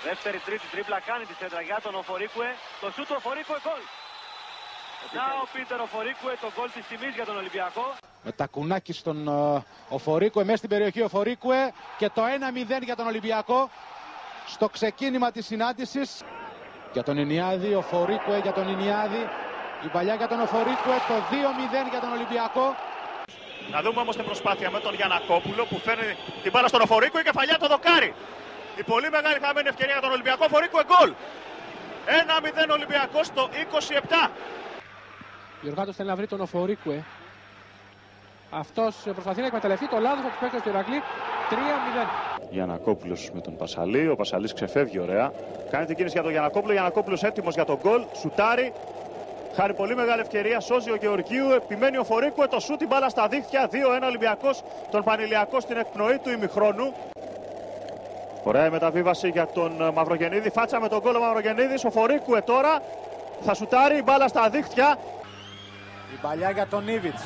Δεύτερη τρίτη τρίπλα, κάνει τη σέντρα για τον Οφορίκουε. Το σούτ του Οφορίκουε, γκολ. Να ο Πίτερ Οφορίκουε, το γκολ της τιμής για τον Ολυμπιακό. Με τα κουνάκι στον Οφορίκουε, μέσα στην περιοχή Οφορίκουε και το 1-0 για τον Ολυμπιακό στο ξεκίνημα της συνάντησης. Για τον Ινιάδη, Οφορίκουε για τον Ινιάδη. Η παλιά για τον Οφορίκουε, το 2-0 για τον Ολυμπιακό. Να δούμε όμως την προσπάθεια με τον Γιαννακόπουλο που φέρνει την μπάλα στον Οφορίκουε, κεφαλιά το δοκάρι. Η πολύ μεγάλη χαμένη ευκαιρία για τον Ολυμπιακό. Οφορίκουε, γκολ. 1-0 Ολυμπιακός στο 27. Γιωργάτος θέλει να βρει τον Οφορίκουε. Αυτός προσπαθεί να εκμεταλλευτεί το λάθος από τους παίκτες του Ηρακλή. 3-0. Γιαννακόπουλος με τον Πασαλή. Ο Πασαλής ξεφεύγει ωραία. Κάνει την κίνηση για τον Γιαννακόπουλο. Γιαννακόπουλος έτοιμος για τον γκολ. Σουτάρει. Χάρη πολύ μεγάλη ευκαιρία. Σώζει ο Γεωργίου. Επιμένει ο Φορίκουε. Το σούτ, την μπάλα στα δίχτυα. 2-1 Ολυμπιακός. Τον Πανηλιακό στην εκπνοή του ημιχρόνου. Ωραία η μεταβίβαση για τον Μαυρογεννίδη. Φάτσα με τον γκολ ο Μαυρογεννίδης. Ο Φορίκουε τώρα θα σουτάρει. Η μπάλα στα δίχτυα. Η παλιά για τον Ήβιτς.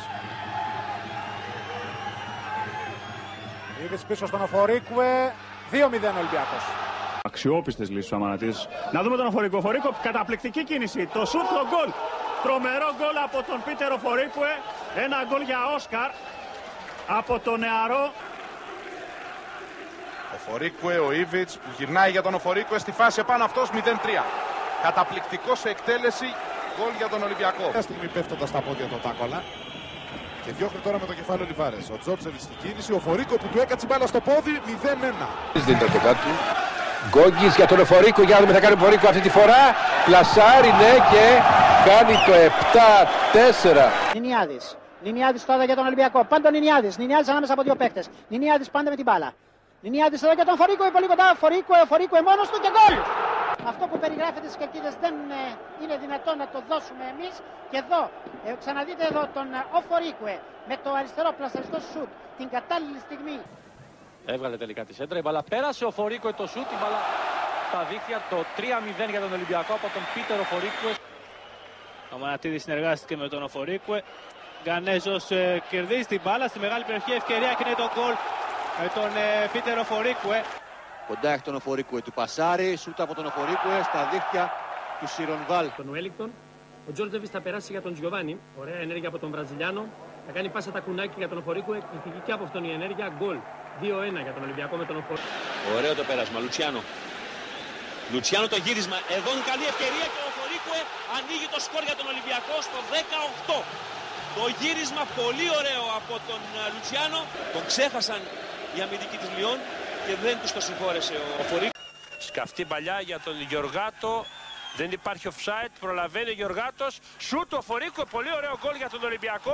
Ήβιτς πίσω στον Οφορίκουε. 2-0 Ολυμπιακός. Αξιόπιστες λύσεις ο Αμανατής. Να δούμε τον Οφορίκουε. Οφορίκουε, καταπληκτική κίνηση. Το σούτ, το γκολ. Τρομερό γκολ από τον Πίτερ Οφορίκουε. Ένα γκολ για Όσκαρ από τον νεαρό. Οφορίκουε, ο Ήβιτς που γυρνάει για τον Οφορίκουε στη φάση επάνω αυτός 0-3. Καταπληκτικό σε εκτέλεση, γκολ για τον Ολυμπιακό. Μια στιγμή πέφτοντας στα πόδια το Τάκολα και διώχνει τώρα με το κεφάλι ο Λιβάρες. Ο Τζόρτζεβιτς στην κίνηση, ο Οφορίκουε που του έκατσε μπάλα στο πόδι 0-1. Δίνει το κάτω. Γκόγκης για τον Οφορίκουε, για να δούμε θα κάνει ο Οφορίκουε αυτή τη φορά. Πλασάρι, ναι, και κάνει το 7-4. Νινιάδης τώρα για τον Ολυμπιακό. Πάντα ο Νινιάδης ανάμεσα από δύο παίκτες. Νινιάδης πάντα με την μπάλα. Νινιάδης εδώ για τον Οφορίκουε, πολύ κοντά. Οφορίκουε μόνος του και γκολ. Αυτό που περιγράφεται στις κερκίδες δεν είναι δυνατόν να το δώσουμε εμείς. Και εδώ, ξαναδείτε εδώ τον Οφορίκουε με το αριστερό πλασαριστό σουτ την κατάλληλη στιγμή. Έβγαλε τελικά τη σέντρα, η μπάλα πέρασε, ο Οφορίκουε το σουτ, η μπάλα στα δίχτυα, το 3-0 για τον Ολυμπιακό από τον Πίτερ Οφορίκουε. Ο Μανατίδης συνεργάστηκε με τον Οφορίκουε. Γκανέζος κερδίζει την μπάλα στη μεγάλη περιοχή, ευκαιρία και είναι το γκολ με τον Πίτερ Οφορίκουε. Κοντά έχει τον Οφορίκουε του Πασάρι, σούτα από τον Οφορίκουε στα δίχτυα του Σιρονβάλ. Τον Ουέλιγκτον, ο Τζόρτζεβιτς θα περάσει για τον Τζιοβάνι. Ωραία ενέργεια από τον Βραζιλιάνο. Θα κάνει πάσα τα κουνάκι για τον Οφορίκουε. Εκπληκτική και από αυτόν η ενέργεια. Γκολ. 2-1 για τον Ολυμπιακό με τον Οφορίκουε. Ωραίο το πέρασμα. Λουτσιάνο το γύρισμα. Εδώ είναι καλή ευκαιρία και ο Οφορίκουε ανοίγει το σκορ για τον Ολυμπιακό στο 18. Το γύρισμα πολύ ωραίο από τον Λουτσιάνο. Τον ξέχασαν οι αμυντικοί της Λιόν και δεν τους το συγχώρεσε ο Οφορίκουε. Σκαφτή παλιά για τον Γεωργάτο. Δεν υπάρχει offside, προλαβαίνει ο Γεωργάτος. Σούτ ο Οφορίκουε, πολύ ωραίο γκολ για τον Ολυμπιακό.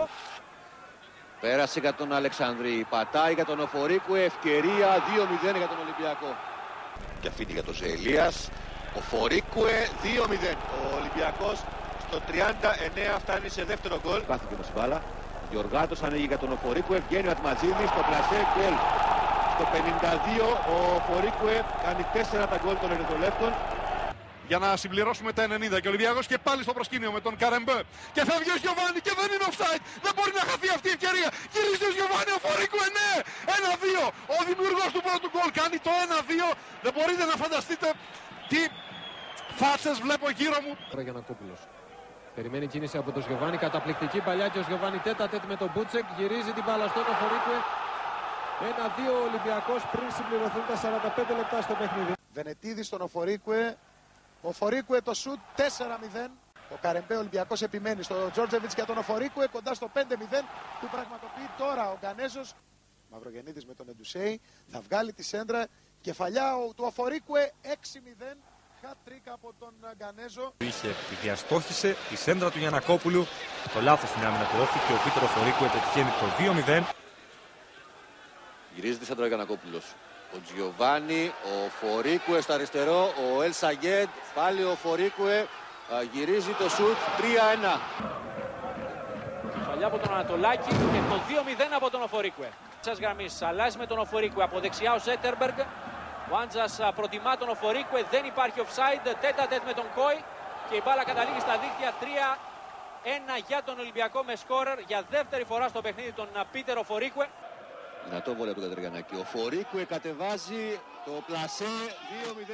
Πέρασε για τον Αλεξανδρή, πατάει για τον Οφορίκουε, ευκαιρία 2-0 για τον Ολυμπιακό. Και αφήνει για τον Ζελίας, Οφορίκουε 2-0. Ο Ολυμπιακός στο 39 φτάνει σε δεύτερο γκολ. Πάθηκε με μπάλα. Γεωργάτος ανοίγει για τον Οφορίκουε, βγαίνει ο Ατματζίδης στο πλασέ γκολ. Στο 52 ο Οφορίκουε κάνει 4 τα γκολ των Ερυθρολεύκων. Για να συμπληρώσουμε τα 90 και ο Ολυμπιακός και πάλι στο προσκήνιο με τον Καρεμπέ. Και φεύγει ο Γιωβάνι και δεν είναι offside. Δεν μπορεί να χαθεί αυτή η ευκαιρία. Γυρίζει ο Γιωβάνι, ο Οφορίκουε, ναι! 1-2. Ο δημιουργός του πρώτου γκολ κάνει το 1-2. Δεν μπορείτε να φανταστείτε τι φάτσες βλέπω γύρω μου. Τώρα Γιαννακόπουλος. Περιμένει κίνηση από τον Γιωβάνι. Καταπληκτική παλιά και ο Γιωβάνι τέτα-τέτ με τον Μπούτσεκ. Γυρίζει την μπάλα στον Οφορίκουε. 1-2 ο Ολυμπιακός πριν συμπληρωθούν τα 45 λεπτά στο παιχνίδι. Βενετίδης στον Οφορίκουε. Ο Οφορίκουε το σουτ 4-0. Ο Καρεμπέ Ολυμπιακός επιμένει στο Τζόρτζεβιτς για τον Οφορίκουε κοντά στο 5-0. Του πραγματοποιεί τώρα ο Γκανέζος. Μαυρογεννίδης με τον Εντουσέη. Θα βγάλει τη σέντρα. Κεφαλιά του Οφορίκουε 6-0. Χατ-τρίκ από τον Γκανέζο. Είχε τη διαστόχησε τη σέντρα του Γιαννακόπουλου. Το λάθος στην άμυνα του όφη και ο Πίτερ Οφορίκουε πετυχαίνει το 2-0. Γυρίζει τη σέντρα ο Γιαννακόπουλος. Ο Τζιοβάνι, ο Οφορίκουε στο αριστερό, ο Ελ Σαγέντ, πάλι ο Οφορίκουε, γυρίζει το σουτ 3-1. Κεφαλιά από τον Ανατολάκη και το 2-0 από τον Οφορίκουε. Σας γραμμής, αλλάζει με τον Οφορίκουε από δεξιά ο Ζέτερμπεργκ. Ο Άντζας προτιμά τον Οφορίκουε, δεν υπάρχει offside, τέτα-τέτ με τον Κόι και η μπάλα καταλήγει στα δίχτυα 3-1 για τον Ολυμπιακό με σκόρερ για δεύτερη φορά στο παιχνίδι τον Πίτερ Οφορίκουε. Δυνατό βόλεϊ από τον Κατεργιαννάκη. Ο Οφορίκουε κατεβάζει το πλασέ 2-0.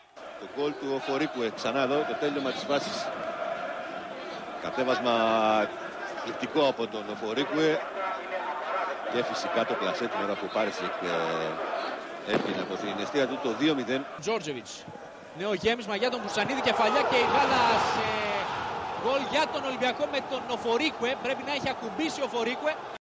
Το γκολ του Οφορίκουε, ξανά εδώ το τέλειωμα της φάσης. Κατέβασμα εκπληκτικό από τον Οφορίκουε και φυσικά το πλασέ την ώρα που Πάρεσεκ έβγαινε από την αιστεία του το 2-0. Τζόρτζεβιτς, νέο γέμισμα για τον Βουσανίδη, κεφαλιά και η μπάλα σε γκολ για τον Ολυμπιακό με τον Οφορίκουε. Πρέπει να έχει ακουμπήσει ο Οφορίκουε.